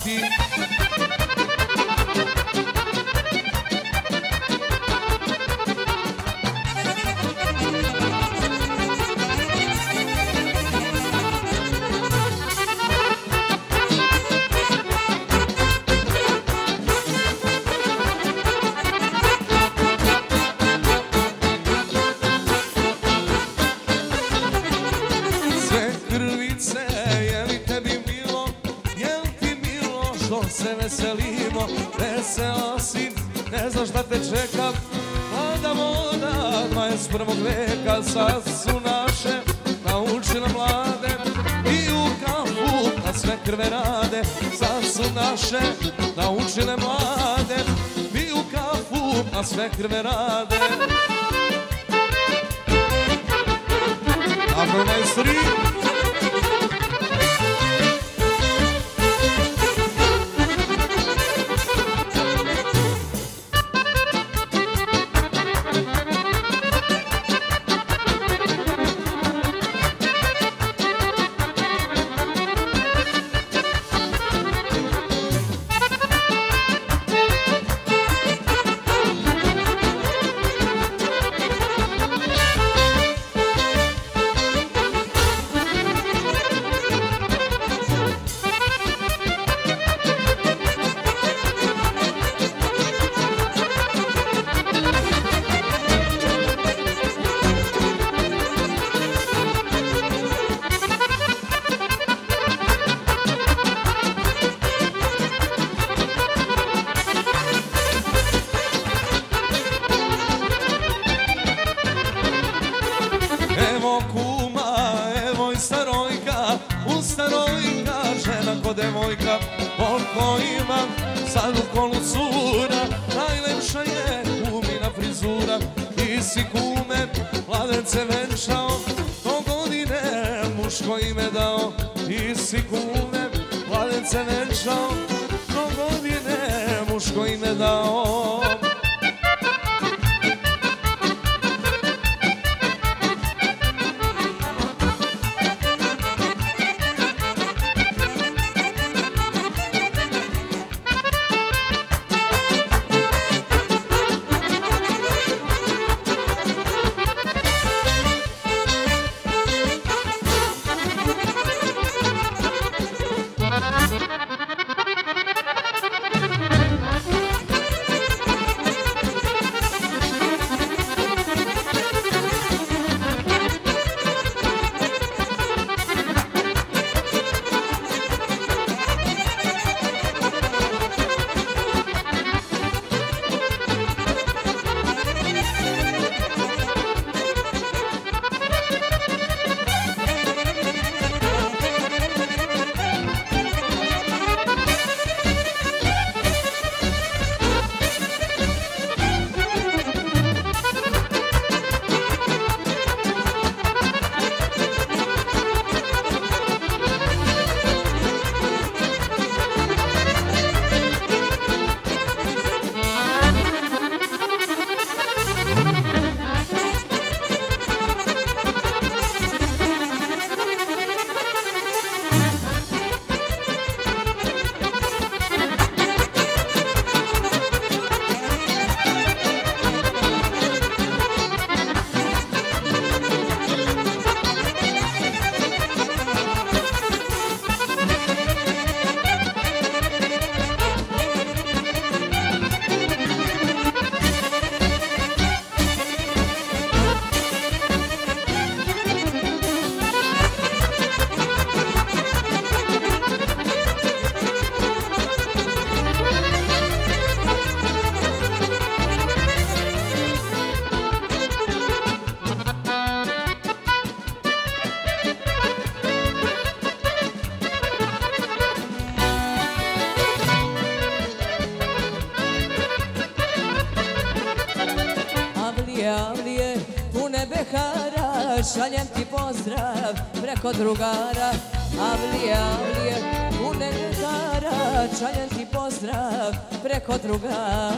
pamti. Se veselimo, vesela si, ne znaš da te čekam. Mlada voda 21. veka, sad su naše naučile mlade i u kafu na sve krve rade. Sad su naše naučile mlade i u kafu na sve krve rade. Ako majstori devojka, koliko imam sad u kolu cura, najlepša je kumina frizura. Ti si kume, mladence venčao, to godine muško ime dao. Ti si kume, mladence venčao, to godine muško ime dao. Šaljem ti pozdrav preko drugara, Avlije, Avlije, pune negara. Šaljem ti pozdrav preko drugara.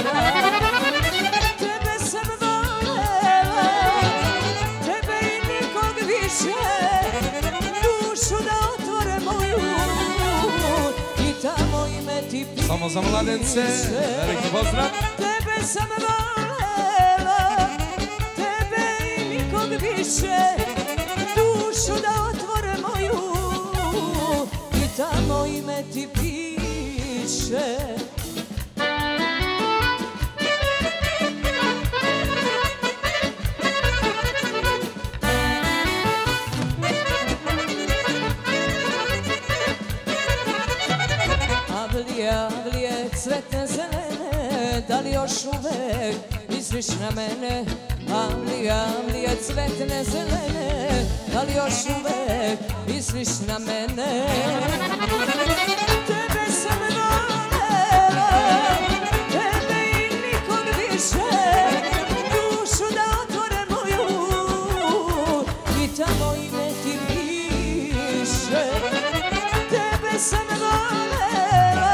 Tebe sam volela, tebe i nikog više, dušu da otvore moju i tamo ime ti piše. Samo za mladence, veliki pozdrav. Tebe sam volela, tebe i nikog više, dušu da otvore moju i tamo ime ti piše. Avlije, cvetne zelene, da li još uvek misliš na mene? Avlije, cvetne zelene, da li još uvek misliš na mene? Tebe sam volela, tebe i nikog više, dušu da otvore moju i tamo ime ti piše. Tebe sam volela,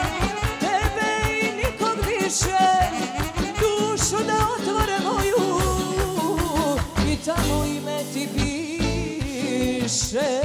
dušu da otvore moju i tamo ime ti piše.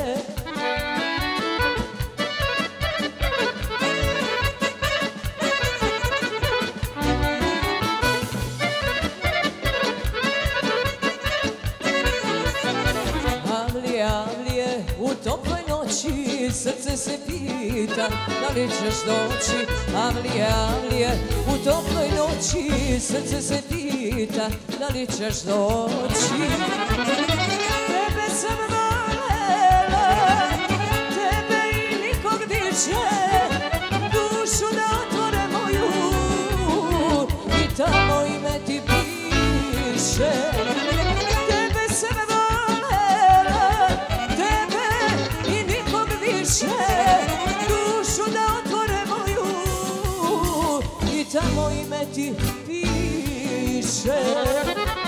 Avlije, u toploj noći srce se pita da li ćeš doći. Avlije, u toploj noći srce se pita da li ćeš doći. Tebe sam volela, tebe i nikog više, dušu da otvore moju i tamo ime ti piše. Tebe sam volela, tebe i nikog više, dušu da otvore moju i tamo ime ti piše.